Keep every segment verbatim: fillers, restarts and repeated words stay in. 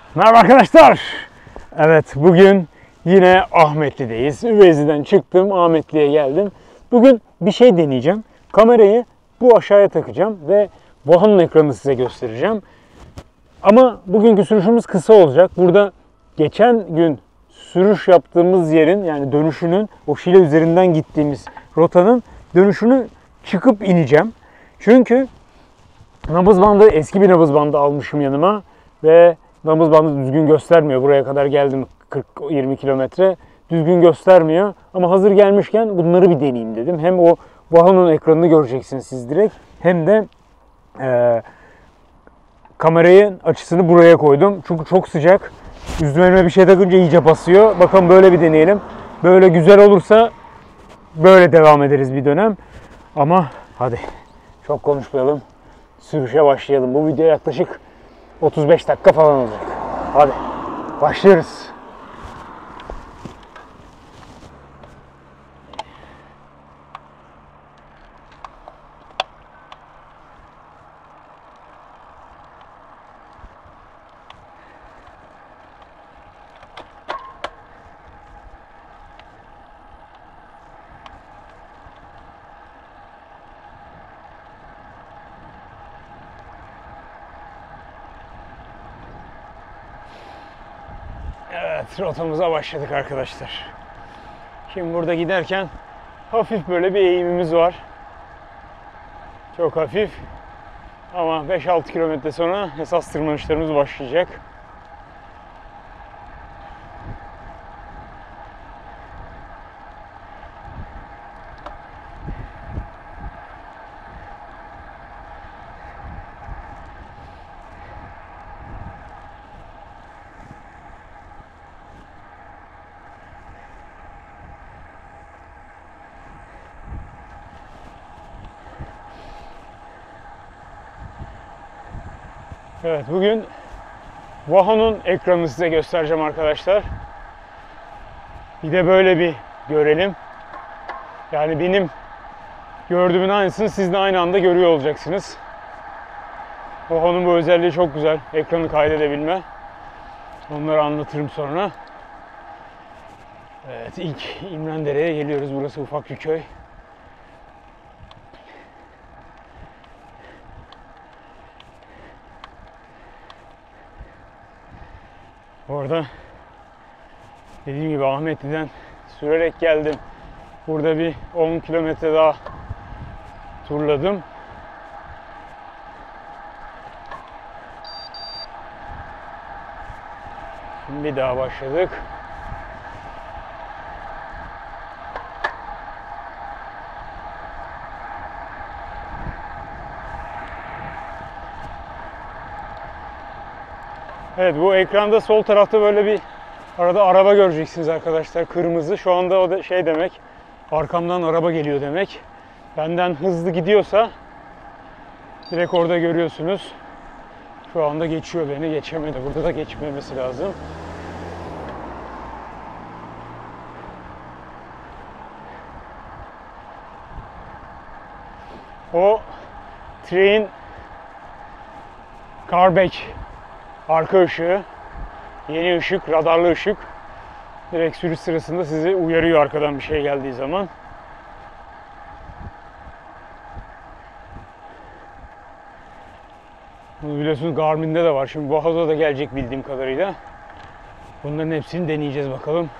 Merhaba arkadaşlar. Evet, bugün yine Ahmetli'deyiz. Üveyzi'den çıktım, Ahmetli'ye geldim. Bugün bir şey deneyeceğim. Kamerayı bu aşağıya takacağım ve Vahan'ın ekranını size göstereceğim. Ama bugünkü sürüşümüz kısa olacak. Burada geçen gün sürüş yaptığımız yerin, yani dönüşünün, o Şile üzerinden gittiğimiz rotanın dönüşünü çıkıp ineceğim. Çünkü nabız bandı, eski bir nabız bandı almışım yanıma ve nabız bandı düzgün göstermiyor. Buraya kadar geldim, kırk yirmi kilometre. Düzgün göstermiyor. Ama hazır gelmişken bunları bir deneyeyim dedim. Hem o Vahan'ın ekranını göreceksiniz siz direkt. Hem de e, kamerayı açısını buraya koydum. Çünkü çok sıcak. Üstüme bir şey takınca iyice basıyor. Bakın böyle bir deneyelim. Böyle güzel olursa böyle devam ederiz bir dönem. Ama hadi çok konuşmayalım. Sürüşe başlayalım. Bu video yaklaşık otuz beş dakika falan olacak. Hadi başlıyoruz. Evet, rotamıza başladık arkadaşlar. Şimdi burada giderken hafif böyle bir eğimimiz var. Çok hafif. Ama beş altı kilometre sonra esas tırmanışlarımız başlayacak. Evet, bugün Vahan'ın ekranını size göstereceğim arkadaşlar. Bir de böyle bir görelim. Yani benim gördüğümün aynısını siz de aynı anda görüyor olacaksınız. Vahan'ın bu özelliği çok güzel. Ekranı kaydedebilme. Onları anlatırım sonra. Evet, ilk İmrendere'ye geliyoruz. Burası ufak bir köy. Orada dediğim gibi Ahmetli'den sürerek geldim. Burada bir on kilometre daha turladım. Şimdi bir daha başladık. Evet, bu ekranda sol tarafta böyle bir arada araba göreceksiniz arkadaşlar, kırmızı. Şu anda o da şey demek, arkamdan araba geliyor demek. Benden hızlı gidiyorsa direkt orada görüyorsunuz. Şu anda geçiyor beni, geçemedi. Burada da geçmemesi lazım. O train carback arka ışığı, yeni ışık, radarlı ışık. Direkt sürüş sırasında sizi uyarıyor arkadan bir şey geldiği zaman. Bunu biliyorsunuz Garmin'de de var. Şimdi Vaha'da da gelecek bildiğim kadarıyla. Bunların hepsini deneyeceğiz bakalım.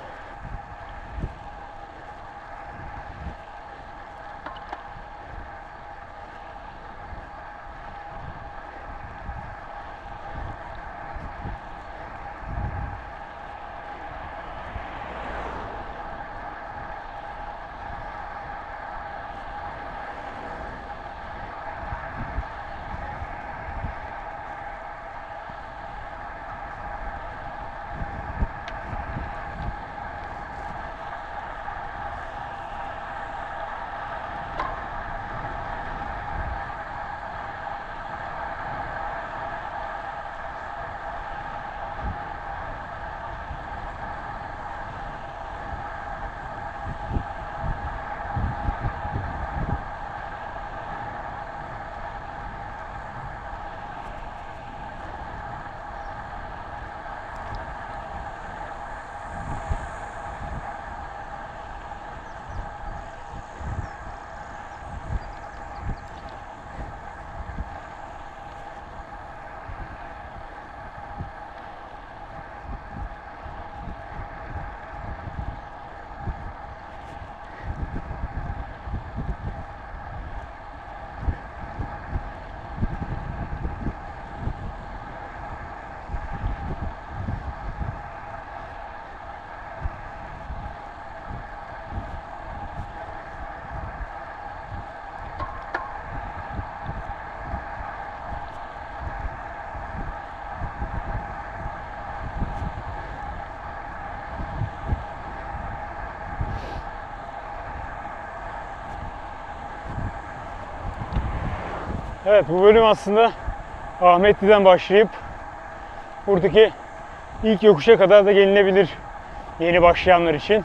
Evet, bu bölüm aslında Ahmetli'den başlayıp buradaki ilk yokuşa kadar da gelinebilir yeni başlayanlar için.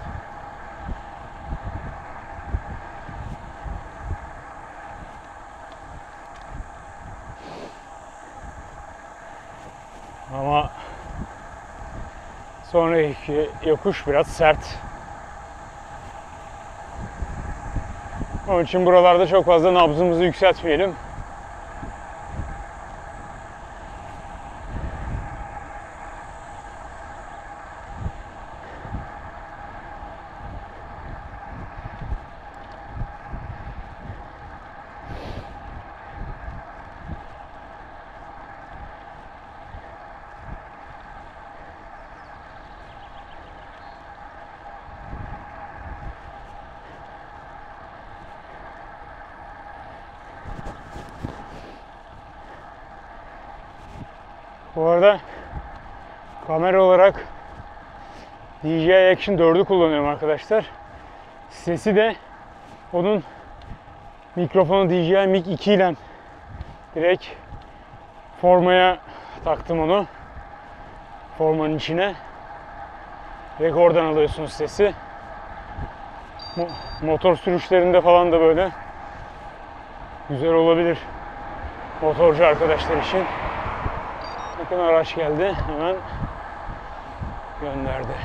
Ama sonraki yokuş biraz sert. Onun için buralarda çok fazla nabzımızı yükseltmeyelim. Bu arada kamera olarak D J I Action dördü kullanıyorum arkadaşlar. Sesi de onun mikrofonu D J I Mic iki ile direkt formaya taktım onu. Formanın içine. Direkt oradan alıyorsunuz sesi. Motor sürüşlerinde falan da böyle güzel olabilir motorcu arkadaşlar için. Bakın araç geldi, hemen gönderdi.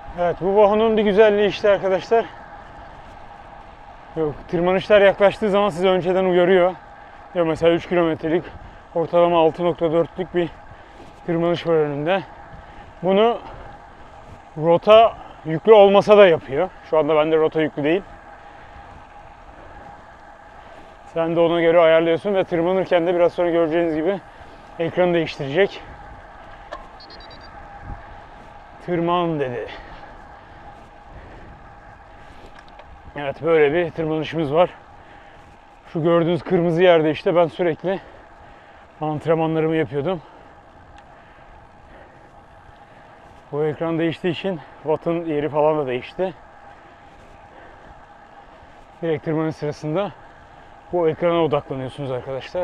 Evet, bu vahonun bir güzelliği işte arkadaşlar. Yok, tırmanışlar yaklaştığı zaman sizi önceden uyarıyor. Ya mesela üç kilometrelik ortalama altı nokta dörtlük bir tırmanış var önünde. Bunu rota yüklü olmasa da yapıyor. Şu anda bende rota yüklü değil. Sen de ona göre ayarlıyorsun ve tırmanırken de biraz sonra göreceğiniz gibi ekranı değiştirecek. Tırman dedi. Evet, böyle bir tırmanışımız var. Şu gördüğünüz kırmızı yerde işte ben sürekli antrenmanlarımı yapıyordum. Bu ekran değiştiği için wattın yeri falan da değişti. Direkt tırmanış sırasında bu ekrana odaklanıyorsunuz arkadaşlar.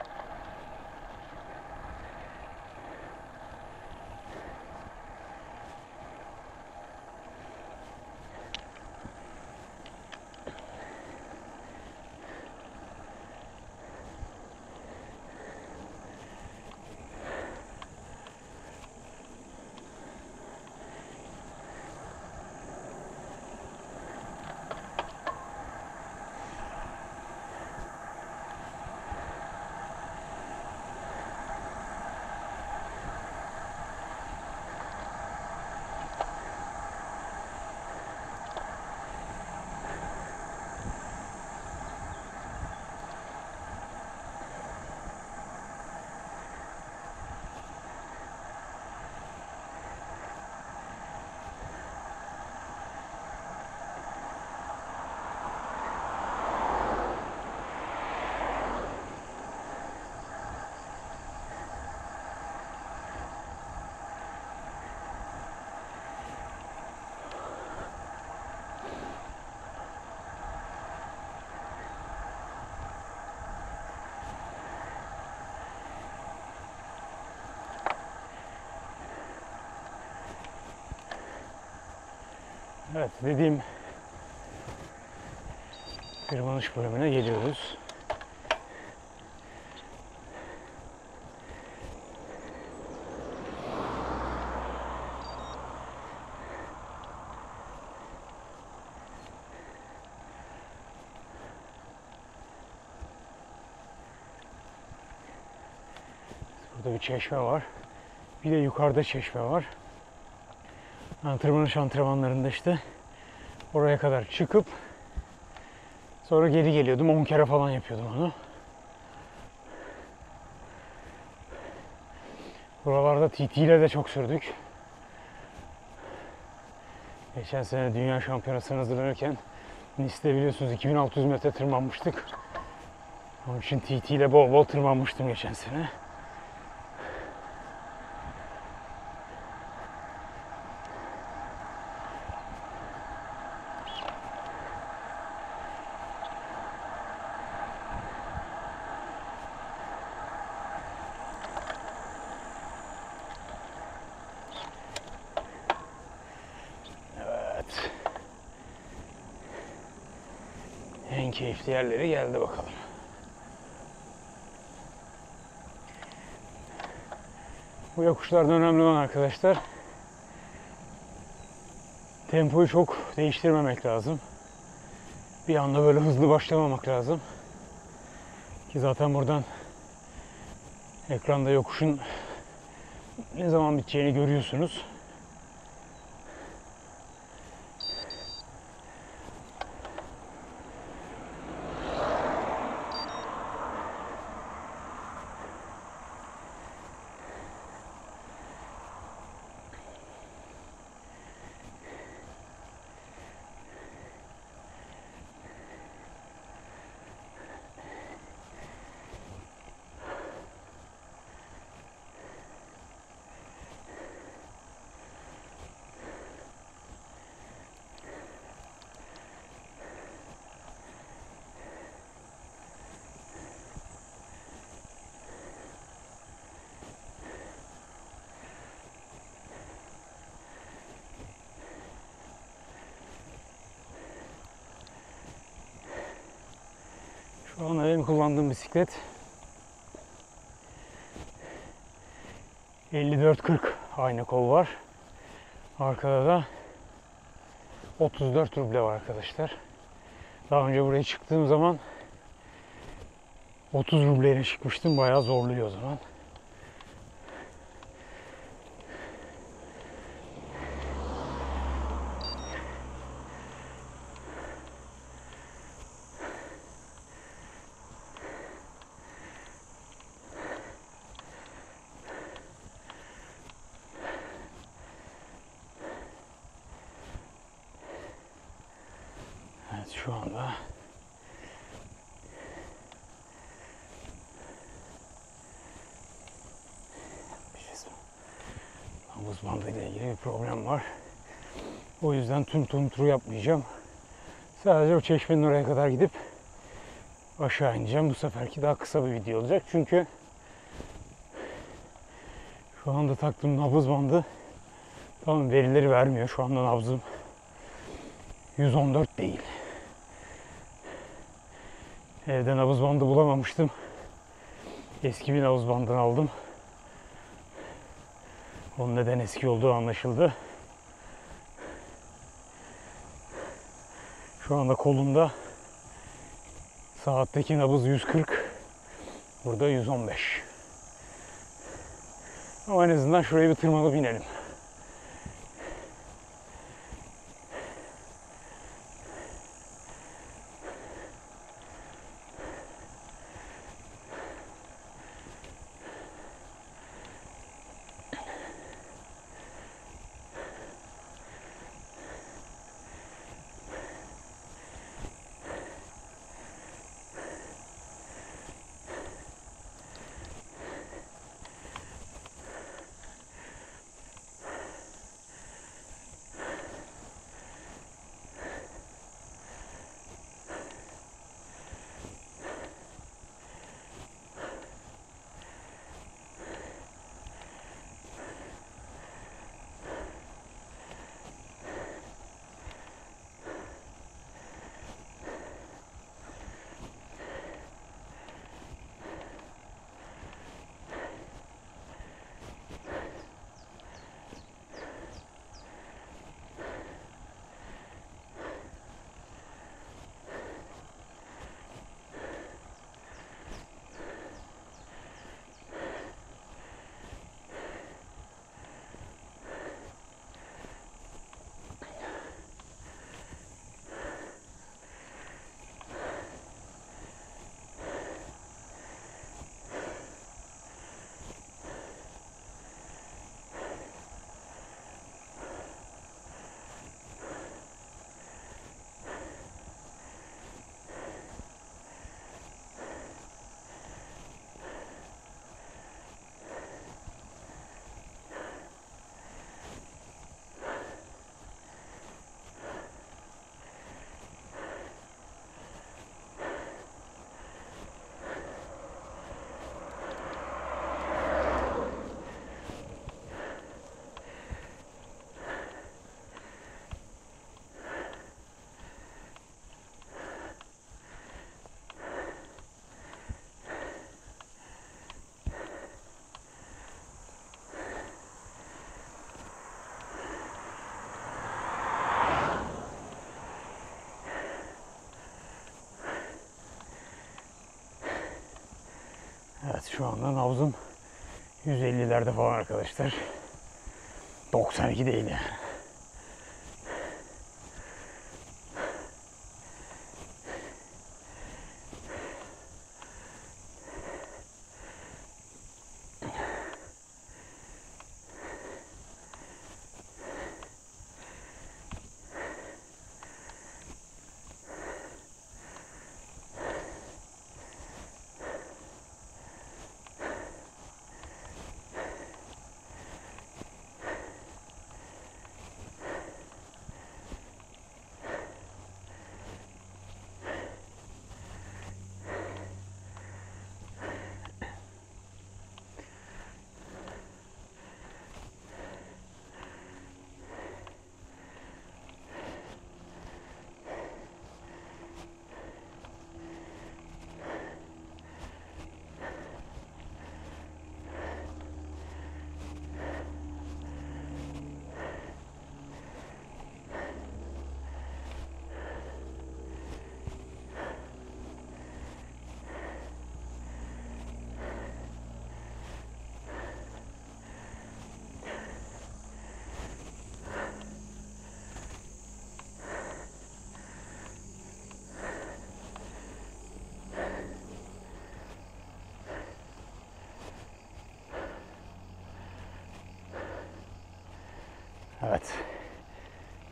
Evet, dediğim tırmanış bölümüne geliyoruz. Burada bir çeşme var. Bir de yukarıda çeşme var. Ben tırmanış antrenmanlarında işte oraya kadar çıkıp sonra geri geliyordum. on kere falan yapıyordum onu. Buralarda T T ile de çok sürdük. Geçen sene dünya şampiyonasına hazırlanırken Nice'de biliyorsunuz iki bin altı yüz metre tırmanmıştık. Onun için T T ile bol bol tırmanmıştım geçen sene. En keyifli yerleri geldi bakalım. Bu yokuşlarda önemli olan arkadaşlar, tempoyu çok değiştirmemek lazım. Bir anda böyle hızlı başlamamak lazım. Ki zaten buradan ekranda yokuşun ne zaman biteceğini görüyorsunuz. Şu an benim kullandığım bisiklet elli dört kırk aynı kol var. Arkada da otuz dört ruble var arkadaşlar. Daha önce buraya çıktığım zaman otuz rubleyle çıkmıştım. Bayağı zorluyor o zaman. Evet, şu anda havuz bandı ile ilgili bir problem var. O yüzden tüm tüm turu yapmayacağım. Sadece o çeşmenin oraya kadar gidip aşağı ineceğim. Bu seferki daha kısa bir video olacak. Çünkü şu anda taktığım nabız bandı tamam verileri vermiyor. Şu anda nabzım yüz on dört değil. Evde nabız bandı bulamamıştım. Eski bir nabız bandını aldım. Onun neden eski olduğu anlaşıldı. Şu anda kolumda saatteki nabız yüz kırk. Burada yüz on beş. Ama en azından şuraya bir tırmanıp inelim. Evet, şu anda nabzım yüz ellilerde falan arkadaşlar. doksan iki değil yani.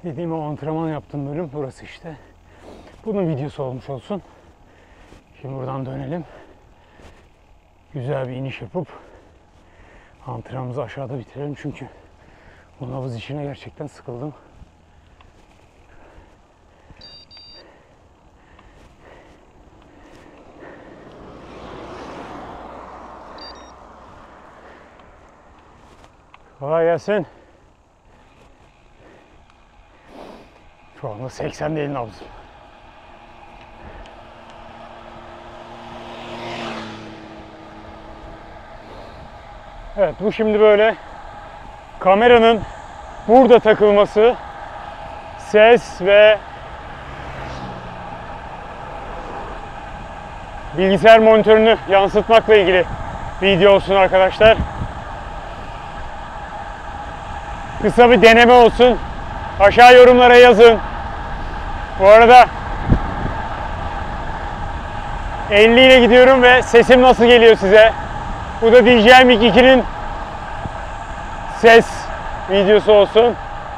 Dediğim o antrenman yaptığım bölüm burası işte. Bunun videosu olmuş olsun. Şimdi buradan dönelim. Güzel bir iniş yapıp antrenmanımızı aşağıda bitirelim çünkü bu havuz işine gerçekten sıkıldım. Kolay gelsin. Şu anda seksen değil nabzım. Evet, bu şimdi böyle kameranın burada takılması, ses ve bilgisayar monitörünü yansıtmakla ilgili video olsun arkadaşlar. Kısa bir deneme olsun. Aşağı yorumlara yazın. Bu arada elli ile gidiyorum ve sesim nasıl geliyor size? Bu da D J I Mic iki'nin ses videosu olsun.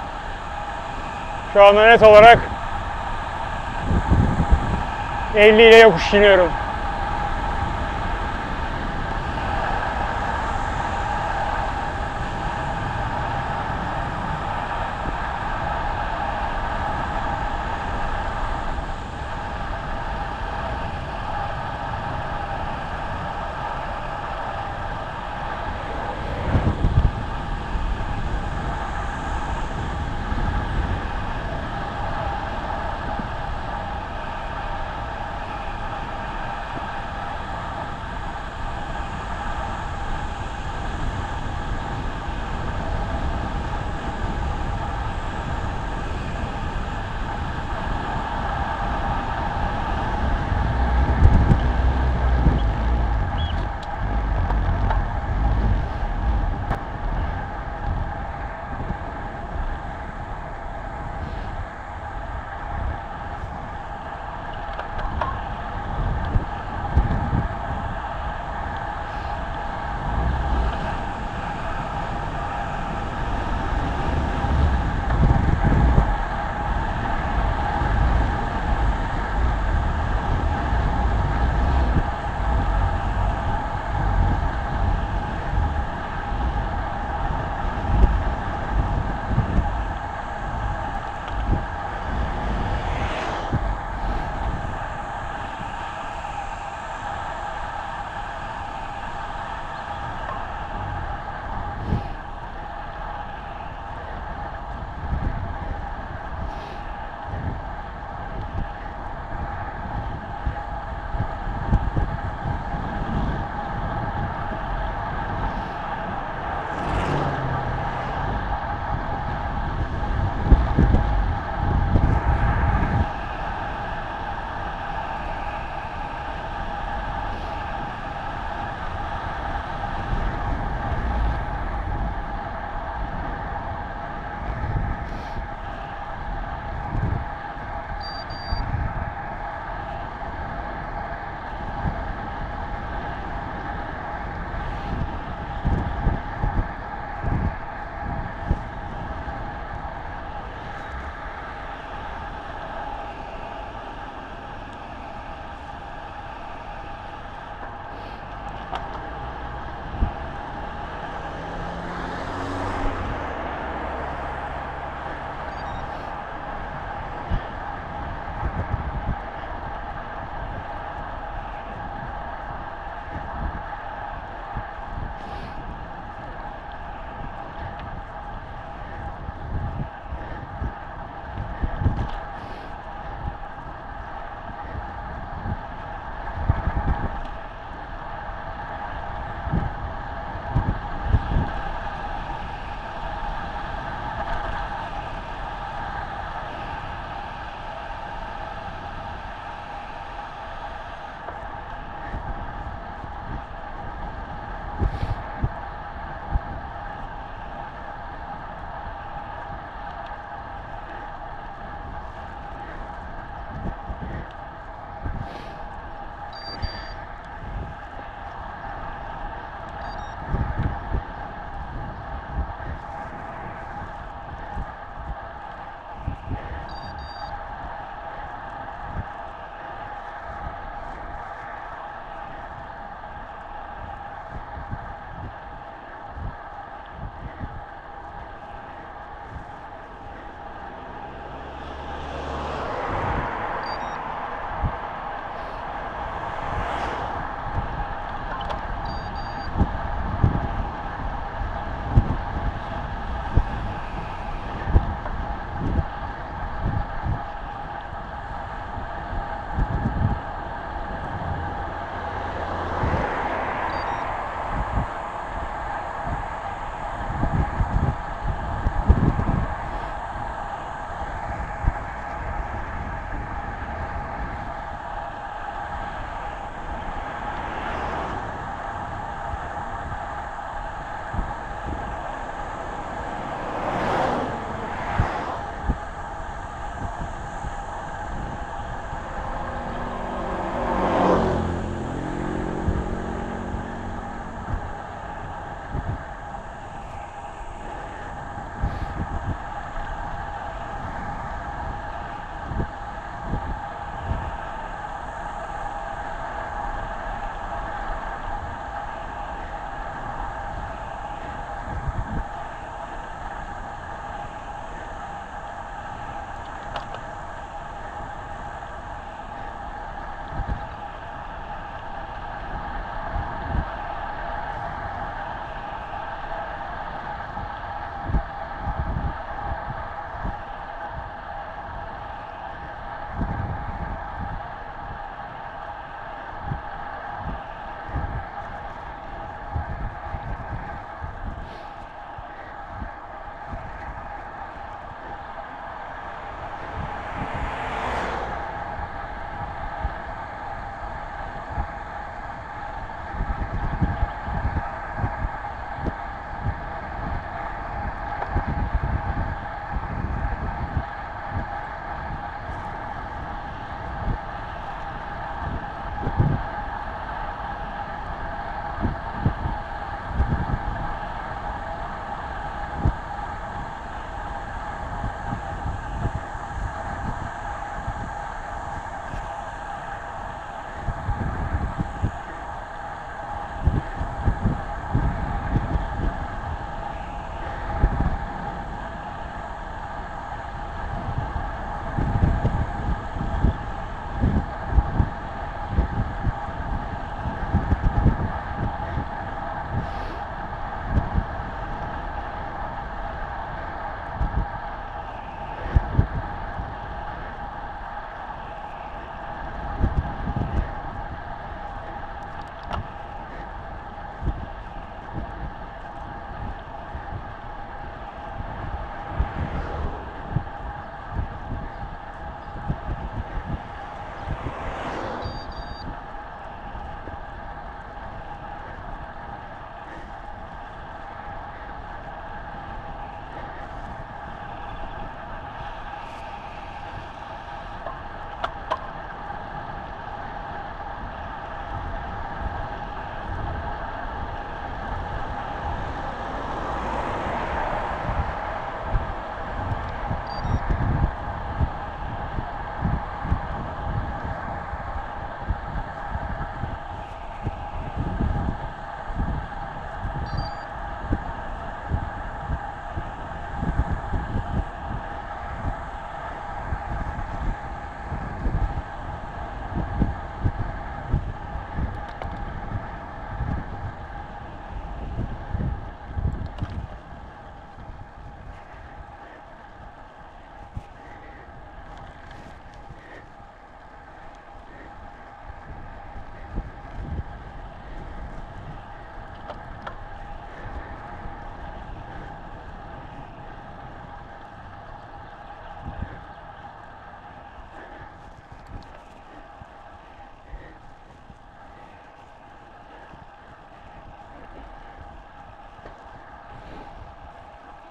Şu anda net olarak elli ile yokuş iniyorum.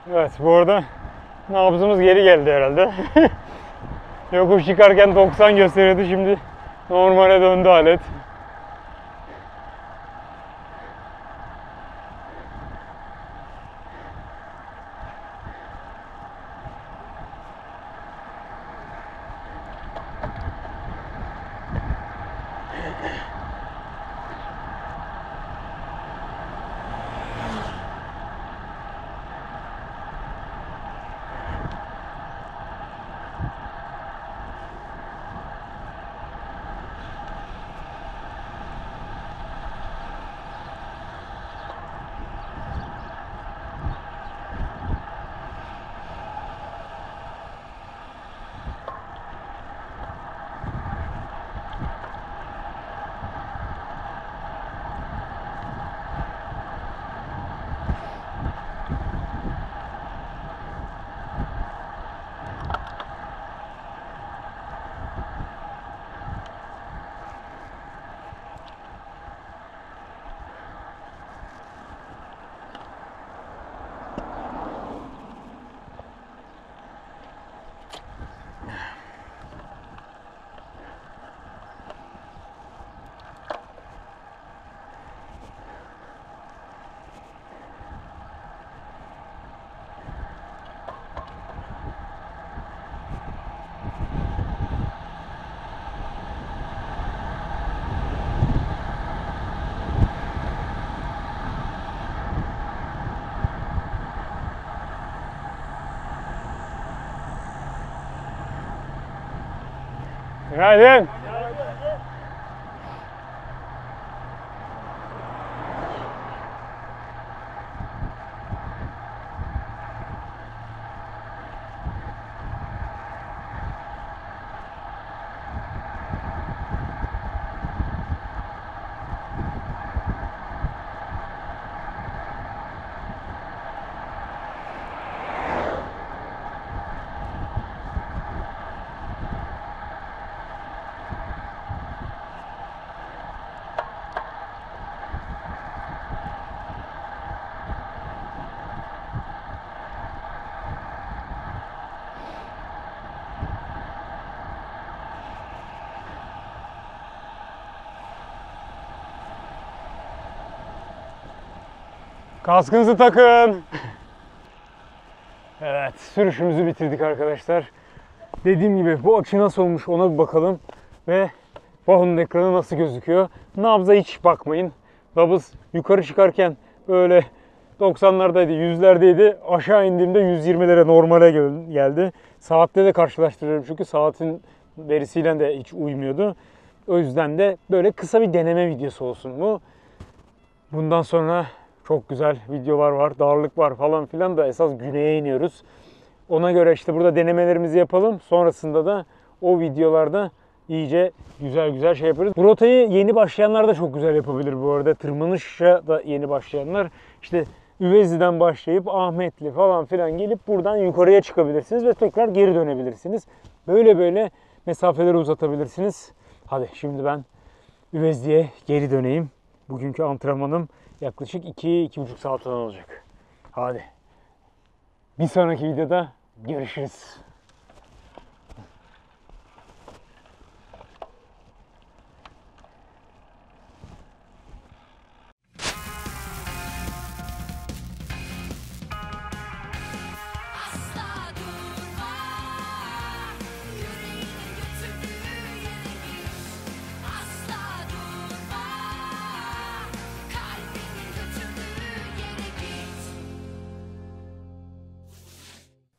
Evet, bu arada nabzımız geri geldi herhalde. Yokuş çıkarken doksan gösteriyordu, şimdi normale döndü alet. Günaydın. Kaskınızı takın. Evet, sürüşümüzü bitirdik arkadaşlar. Dediğim gibi bu açı nasıl olmuş ona bir bakalım ve Vahoo'nun ekranı nasıl gözüküyor. Nabza hiç bakmayın. Nabız yukarı çıkarken böyle doksanlardaydı, yüzlerdeydi. Aşağı indiğimde yüz yirmilere, normale geldi. Saatte de karşılaştırıyorum çünkü saatin verisiyle de hiç uymuyordu. O yüzden de böyle kısa bir deneme videosu olsun bu. Bundan sonra çok güzel videolar var, dağlık var falan filan da esas güneye iniyoruz. Ona göre işte burada denemelerimizi yapalım. Sonrasında da o videolarda iyice güzel güzel şey yaparız. Bu rotayı yeni başlayanlar da çok güzel yapabilir bu arada. Tırmanışa da yeni başlayanlar. İşte Üvezi'den başlayıp Ahmetli falan filan gelip buradan yukarıya çıkabilirsiniz ve tekrar geri dönebilirsiniz. Böyle böyle mesafeleri uzatabilirsiniz. Hadi şimdi ben Üvezi'ye geri döneyim. Bugünkü antrenmanım yaklaşık iki iki buçuk saat olacak. Hadi. Bir sonraki videoda görüşürüz.